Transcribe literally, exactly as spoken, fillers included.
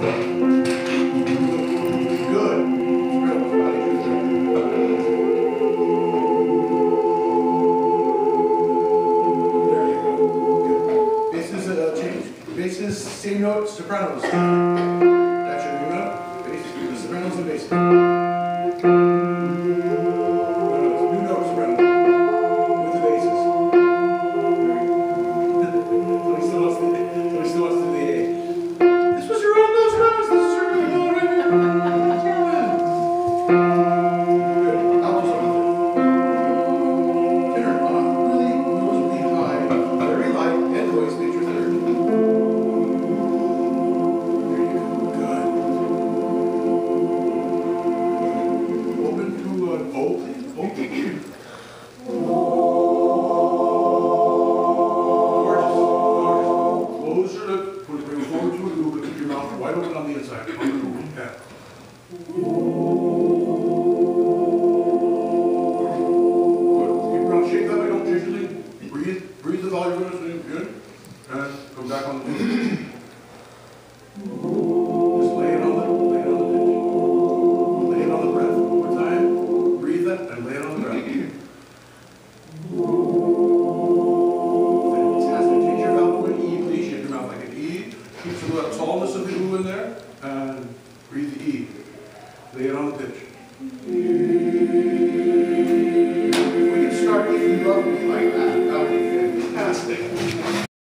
Same note, sopranos. That's your new note. Bass, the sopranos and bass. No, no, it's new note, soprano. With the basses. Somebody still wants to, somebody still wants to do the A. This was your own note, sopranos. This is your new note right here. Good. Altos on there. Tenor, uh, really, nose really high, very light, and voice, major third. Wide open on the inside. Yeah.